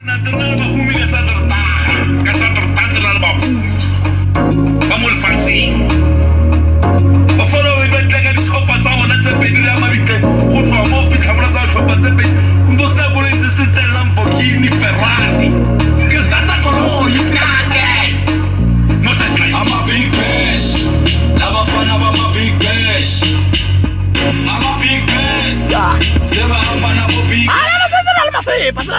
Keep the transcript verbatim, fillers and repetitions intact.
Ternyata bahumi ka sa tertahan, ka sa tertahan ternyata bahumi. Kamu lefarsi. Bafana we batla ka ditlhopha tsa bona tse pedi le mabike. Go tloa mo fitlha bona tsa ditlhopha tse pedi. Ndo se na koloi tse se Lamborghini, Ferrari. Ke tata koloi isinake. Not as like I'm a big bash. La bafana ba ma big bash. I'm a big bash. Seba hamba na mo big. Ah, no, no, no, no, no, no, no, no,